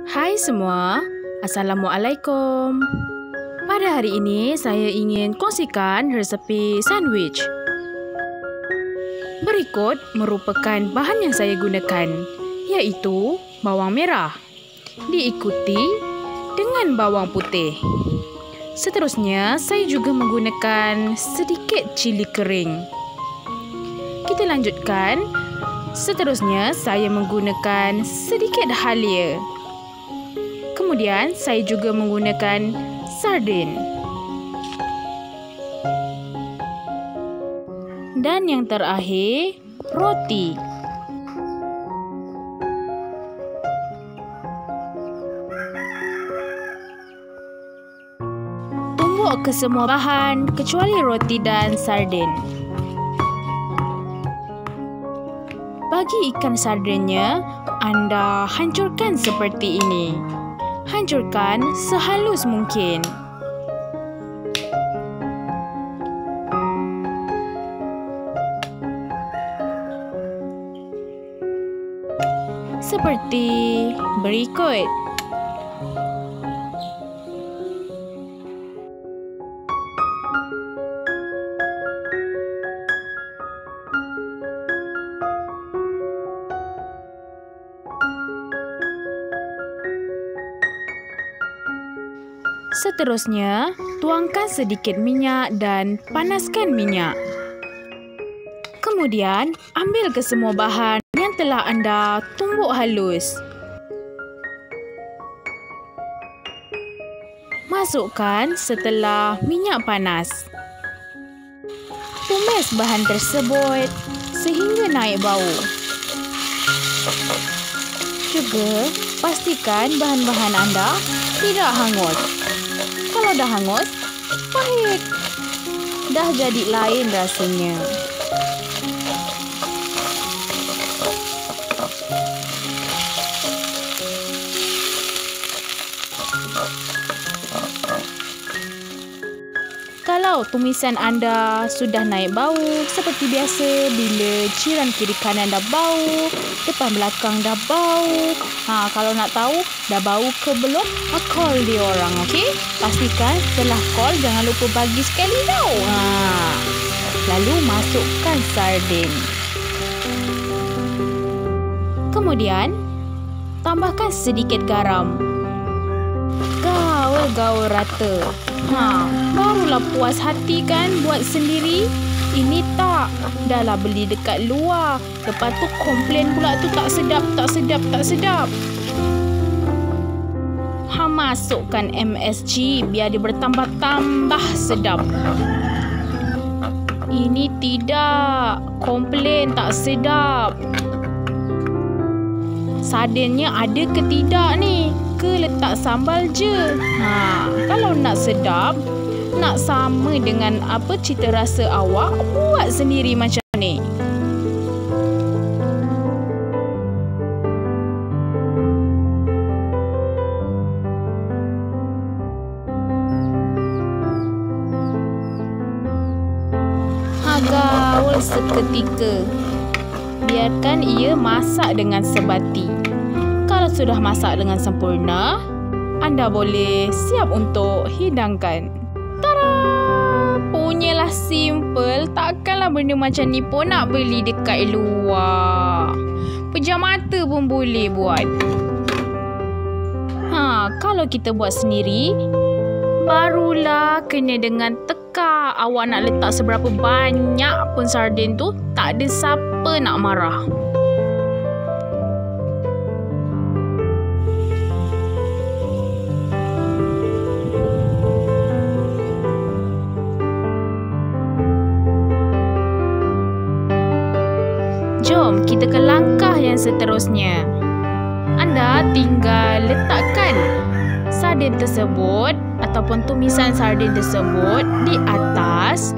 Hai semua, Assalamualaikum. Pada hari ini saya ingin kongsikan resepi sandwich. Berikut merupakan bahan yang saya gunakan, iaitu bawang merah, diikuti dengan bawang putih. Seterusnya, saya juga menggunakan sedikit cili kering. Kita lanjutkan. Seterusnya, saya menggunakan sedikit halia. Kemudian, saya juga menggunakan sardin. Dan yang terakhir, roti. Tumbuk ke semua bahan kecuali roti dan sardin. Bagi ikan sardinnya, anda hancurkan seperti ini. Hancurkan sehalus mungkin. Seperti berikut. Seterusnya, tuangkan sedikit minyak dan panaskan minyak. Kemudian, ambil ke semua bahan yang telah anda tumbuk halus. Masukkan setelah minyak panas. Tumis bahan tersebut sehingga naik bau. Juga, pastikan bahan-bahan anda tidak hangus. Kalau dah hangus, pahit. Dah jadi lain rasanya. Kalau tumisan anda sudah naik bau, seperti biasa bila jiran kiri kanan dah bau, depan belakang dah bau. Kalau nak tahu dah bau ke belum, call dia orang, okey? Pastikan setelah call jangan lupa bagi sekali tau. Lalu masukkan sardin. Kemudian tambahkan sedikit garam. Gaul rata. Barulah puas hati kan buat sendiri. Ini tak. Dahlah beli dekat luar. Lepas tu komplain pula tu tak sedap. Masukkan MSG biar dia bertambah-tambah sedap. Ini tidak. Komplain tak sedap. Sardinnya ada ke tidak ni? Ke letak sambal je? Kalau nak sedap, nak sama dengan apa cita rasa awak, buat sendiri macam ni. Gaul seketika. Biarkan ia masak dengan sebati. Kalau sudah masak dengan sempurna, anda boleh siap untuk hidangkan. Tada! Punyalah simple. Takkanlah benda macam ni pun nak beli dekat luar. Pejam mata pun boleh buat. Kalau kita buat sendiri, barulah kena dengan teka. Awak nak letak seberapa banyak pun sardin tu, tak ada siapa nak marah. Jom kita ke langkah yang seterusnya. Anda tinggal letakkan sardin tersebut ataupun tumisan sardin tersebut di atas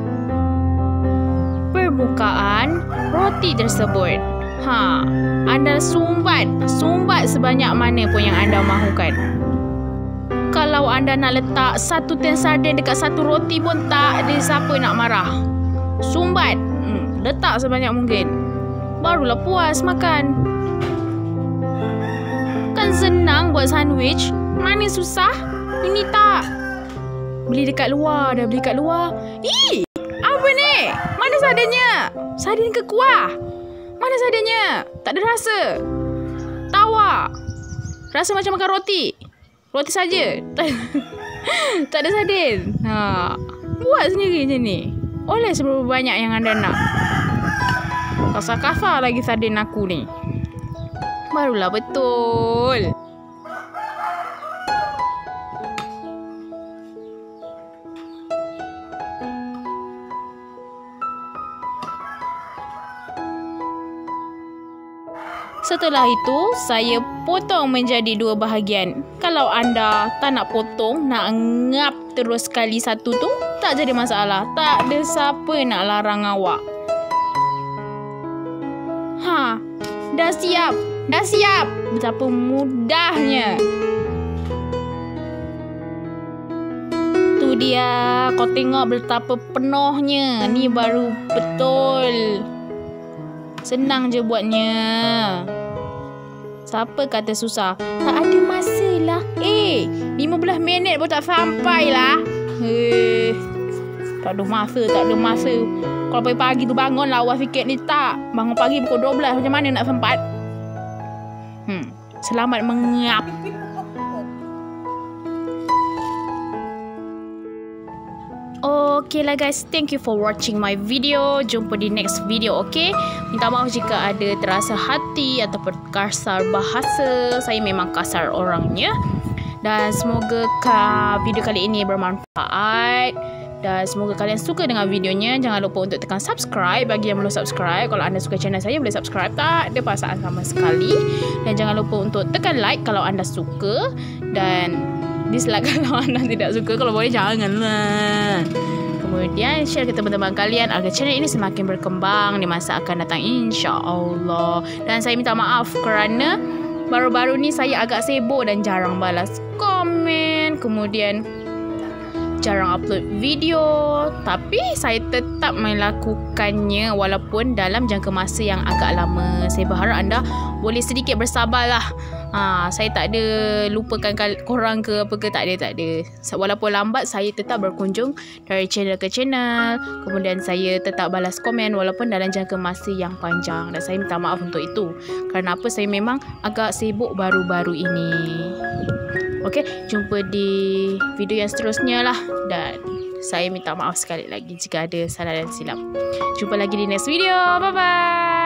permukaan roti tersebut. Anda sumbat sebanyak mana pun yang anda mahukan. Kalau anda nak letak satu tin sardin dekat satu roti pun tak ada siapa nak marah. Sumbat, letak sebanyak mungkin. Barulah puas makan. Kan senang buat buat sandwich. Mana susah? Ini tak. Beli dekat luar. Dah beli dekat luar. Ih! Apa ni? Mana sardinnya? Sardin ke kuah? Mana sardinnya? Tak ada rasa. Tawa. Rasa macam makan roti. Roti saja. Tak ada sardin. Buat sendiri macam ni. Oleh seberapa banyak yang anda nak. Kasar-kasar lagi sardin aku ni. Barulah betul. Setelah itu, saya potong menjadi 2 bahagian. Kalau anda tak nak potong, nak ngap terus sekali satu tu, tak jadi masalah. Tak ada siapa nak larang awak. Dah siap. Dah siap. Betapa mudahnya. Tu dia. Kau tengok betapa penuhnya. Ni baru betul. Senang je buatnya. Siapa kata susah? Tak ada masa lah. 15 minit pun tak sampai lah. Tak ada masa. Kalau pagi-pagi tu bangun lawa sikit ni tak. Bangun pagi pukul 12. Macam mana nak sempat? Selamat mengap. Okay lah guys, thank you for watching my video. Jumpa di next video, okay? Minta maaf jika ada terasa hati ataupun kasar bahasa. Saya memang kasar orangnya. Dan semoga video kali ini bermanfaat. Dan semoga kalian suka dengan videonya. Jangan lupa untuk tekan subscribe bagi yang belum subscribe. Kalau anda suka channel saya, boleh subscribe. Tak ada paksaan sama sekali. Dan jangan lupa untuk tekan like kalau anda suka. Dan dislike kalau anda tidak suka. Kalau boleh janganlah. Kemudian share ke teman-teman kalian agar channel ini semakin berkembang di masa akan datang, insya-Allah. Dan saya minta maaf kerana baru-baru ni saya agak sibuk dan jarang balas komen. Kemudian jarang upload video. Tapi saya tetap melakukannya walaupun dalam jangka masa yang agak lama. Saya berharap anda boleh sedikit bersabarlah. Saya tak ada lupakan korang ke apa ke, tak ada. Walaupun lambat, saya tetap berkunjung dari channel ke channel. Kemudian saya tetap balas komen walaupun dalam jangka masa yang panjang. Dan saya minta maaf untuk itu. Kerana apa, saya memang agak sibuk baru-baru ini. Okay, jumpa di video yang seterusnya lah. Dan saya minta maaf sekali lagi jika ada salah dan silap. Jumpa lagi di next video. Bye-bye.